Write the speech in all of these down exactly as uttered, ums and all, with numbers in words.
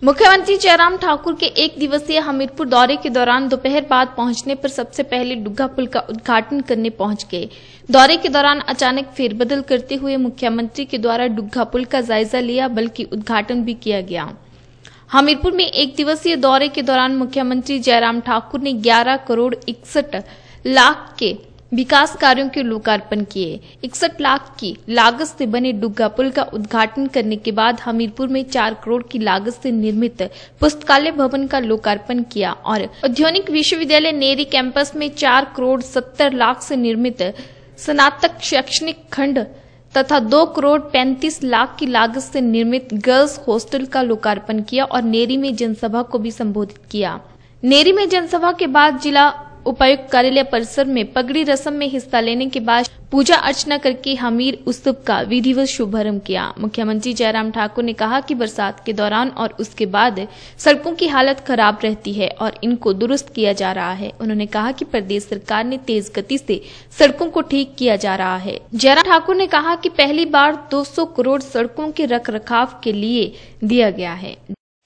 मुख्यमंत्री जयराम ठाकुर के एक दिवसीय हमीरपुर दौरे के दौरान दोपहर बाद पहुंचने पर सबसे पहले डुग्गा पुल का उद्घाटन करने पहुंच गए। दौरे के दौरान अचानक फेरबदल करते हुए मुख्यमंत्री के द्वारा डुग्गा पुल का जायजा लिया, बल्कि उद्घाटन भी किया गया। हमीरपुर में एक दिवसीय दौरे के दौरान मुख्यमंत्री जयराम ठाकुर ने ग्यारह करोड़ इकसठ लाख के विकास कार्यों के लोकार्पण किए। इकसठ लाख की लागत से बने डुग्गा पुल का उद्घाटन करने के बाद हमीरपुर में चार करोड़ की लागत से निर्मित पुस्तकालय भवन का लोकार्पण किया और औद्योगिक विश्वविद्यालय नेरी कैंपस में चार करोड़ सत्तर लाख से निर्मित स्नातक शैक्षणिक खंड तथा दो करोड़ पैंतीस लाख की लागत से निर्मित गर्ल्स हॉस्टल का लोकार्पण किया और नेरी में जनसभा को भी संबोधित किया। नेरी में जनसभा के बाद जिला उपायुक्त कार्यालय परिसर में पगड़ी रस्म में हिस्सा लेने के बाद पूजा अर्चना करके हमीर उत्सव का विधिवत शुभारंभ किया। मुख्यमंत्री जयराम ठाकुर ने कहा कि बरसात के दौरान और उसके बाद सड़कों की हालत खराब रहती है और इनको दुरुस्त किया जा रहा है। उन्होंने कहा कि प्रदेश सरकार ने तेज गति से सड़कों को ठीक किया जा रहा है। जयराम ठाकुर ने कहा कि पहली बार दो सौ करोड़ सड़कों के रख रखाव के लिए दिया गया है।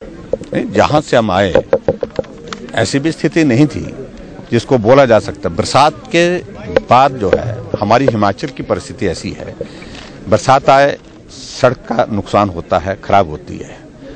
जहाँ से हम आए ऐसी भी स्थिति नहीं थी जिसको बोला जा सकता। बरसात के बाद जो है हमारी हिमाचल की परिस्थिति ऐसी है, बरसात आए सड़क का नुकसान होता है, खराब होती है।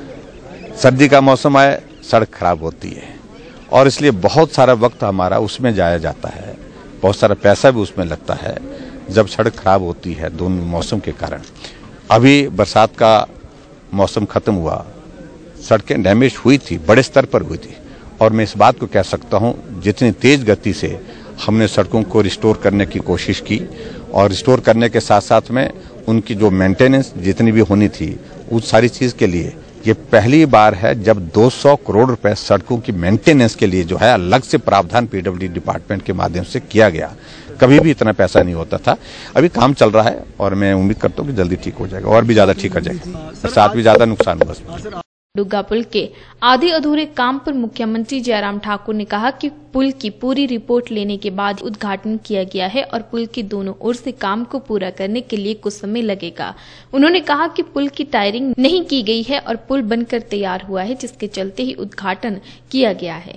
सर्दी का मौसम आए सड़क खराब होती है और इसलिए बहुत सारा वक्त हमारा उसमें जाया जाता है, बहुत सारा पैसा भी उसमें लगता है जब सड़क खराब होती है दोनों मौसम के कारण। अभी बरसात का मौसम खत्म हुआ, सड़कें डैमेज हुई थी, बड़े स्तर पर हुई थी और मैं इस बात को कह सकता हूं जितनी तेज गति से हमने सड़कों को रिस्टोर करने की कोशिश की और रिस्टोर करने के साथ साथ में उनकी जो मेंटेनेंस जितनी भी होनी थी उस सारी चीज के लिए ये पहली बार है जब दो सौ करोड़ रुपए सड़कों की मेंटेनेंस के लिए जो है अलग से प्रावधान पीडब्ल्यूडी डिपार्टमेंट के माध्यम से किया गया। कभी भी इतना पैसा नहीं होता था। अभी काम चल रहा है और मैं उम्मीद करता हूँ कि जल्दी ठीक हो जाएगा और भी ज्यादा ठीक हो जाएगा, साथ भी ज्यादा नुकसान हुआ। डुग्गा पुल के आधे अधूरे काम पर मुख्यमंत्री जयराम ठाकुर ने कहा कि पुल की पूरी रिपोर्ट लेने के बाद उद्घाटन किया गया है और पुल की दोनों ओर से काम को पूरा करने के लिए कुछ समय लगेगा। उन्होंने कहा कि पुल की टायरिंग नहीं की गई है और पुल बनकर तैयार हुआ है, जिसके चलते ही उद्घाटन किया गया है।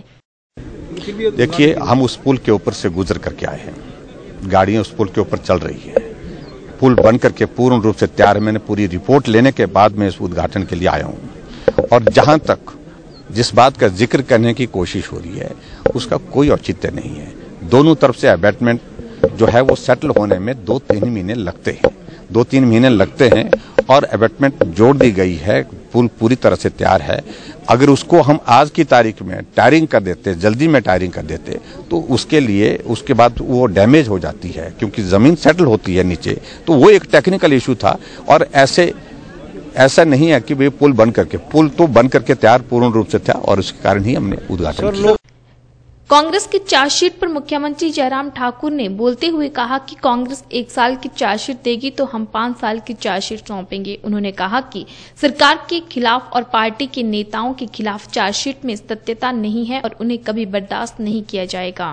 देखिए, हम उस पुल के ऊपर से गुजर करके आए हैं, गाड़ियां उस पुल के ऊपर चल रही है। पुल बन करके पूर्ण रूप से तैयार है। मैंने पूरी रिपोर्ट लेने के बाद में इस उद्घाटन के लिए आया हूँ और जहां तक जिस बात का जिक्र करने की कोशिश हो रही है उसका कोई औचित्य नहीं है। दोनों तरफ से अबैटमेंट जो है वो सेटल होने में दो तीन महीने लगते हैं दो तीन महीने लगते हैं और अबैटमेंट जोड़ दी गई है। पुल पूरी तरह से तैयार है। अगर उसको हम आज की तारीख में टायरिंग कर देते, जल्दी में टायरिंग कर देते तो उसके लिए उसके बाद वो डैमेज हो जाती है क्योंकि जमीन सेटल होती है नीचे, तो वो एक टेक्निकल इशू था। और ऐसे ऐसा नहीं है कि वे पुल बन करके पुल तो बन करके तैयार पूर्ण रूप से था और उसके कारण ही हमने उद्घाटन किया। कांग्रेस की चार्जशीट पर मुख्यमंत्री जयराम ठाकुर ने बोलते हुए कहा कि कांग्रेस एक साल की चार्जशीट देगी तो हम पांच साल की चार्जशीट सौंपेंगे। उन्होंने कहा कि सरकार के खिलाफ और पार्टी के नेताओं के खिलाफ चार्जशीट में सत्यता नहीं है और उन्हें कभी बर्दाश्त नहीं किया जाएगा।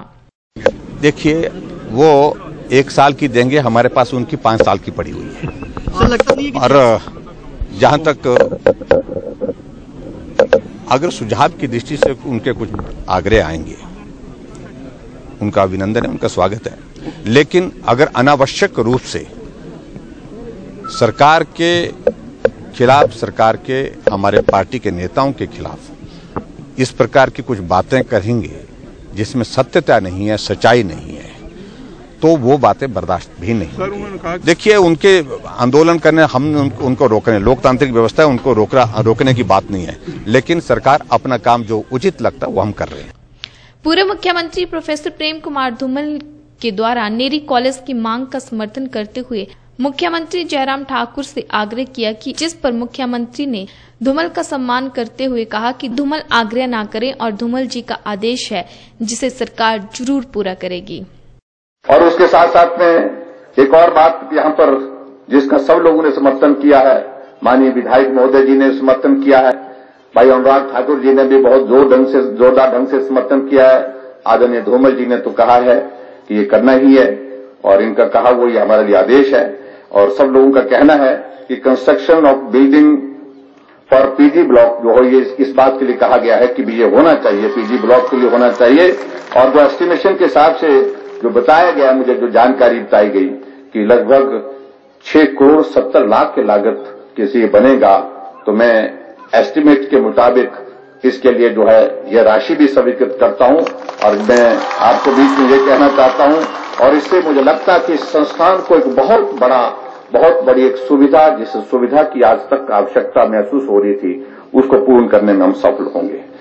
देखिए, वो एक साल की देंगे, हमारे पास उनकी पांच साल की पड़ी हुई है। और जहां तक अगर सुझाव की दृष्टि से उनके कुछ आग्रह आएंगे, उनका अभिनंदन है, उनका स्वागत है। लेकिन अगर अनावश्यक रूप से सरकार के खिलाफ, सरकार के हमारे पार्टी के नेताओं के खिलाफ इस प्रकार की कुछ बातें करेंगे जिसमें सत्यता नहीं है, सच्चाई नहीं है, तो वो बातें बर्दाश्त भी नहीं। देखिए, उनके आंदोलन करने हम उनको, उनको रोकने, लोकतांत्रिक व्यवस्था है, उनको रोकना रोकने की बात नहीं है, लेकिन सरकार अपना काम जो उचित लगता है वो हम कर रहे हैं। पूर्व मुख्यमंत्री प्रोफेसर प्रेम कुमार धूमल के द्वारा नेरी कॉलेज की मांग का समर्थन करते हुए मुख्यमंत्री जयराम ठाकुर से आग्रह किया कि जिस पर मुख्यमंत्री ने धूमल का सम्मान करते हुए कहा कि धूमल आग्रह न करें और धूमल जी का आदेश है जिसे सरकार जरूर पूरा करेगी। और उसके साथ साथ में एक और बात यहाँ पर जिसका सब लोगों ने समर्थन किया है, माननीय विधायक महोदय जी ने समर्थन किया है, भाई अनुराग ठाकुर जी ने भी बहुत जोर ढंग से जोरदार ढंग से समर्थन किया है, आदरणीय धूमल जी ने तो कहा है कि ये करना ही है और इनका कहा वो ये हमारे लिए आदेश है। और सब लोगों का कहना है कि construction of building for PG block जो हो, ये इस बात के लिए कहा गया है कि भी ये होना चाहिए, पीजी ब्लॉक के लिए होना चाहिए। और जो एस्टिमेशन के हिसाब से जो बताया गया, मुझे जो जानकारी बताई गई कि लगभग छह करोड़ सत्तर लाख के लागत के से बनेगा, तो मैं एस्टिमेट के मुताबिक इसके लिए जो है यह राशि भी स्वीकृत करता हूं। और मैं आपको बीच में ये कहना चाहता हूं, और इससे मुझे लगता है कि इस संस्थान को एक बहुत बड़ा बहुत बड़ी एक सुविधा, जिस सुविधा की आज तक आवश्यकता महसूस हो रही थी, उसको पूर्ण करने में हम सफल होंगे।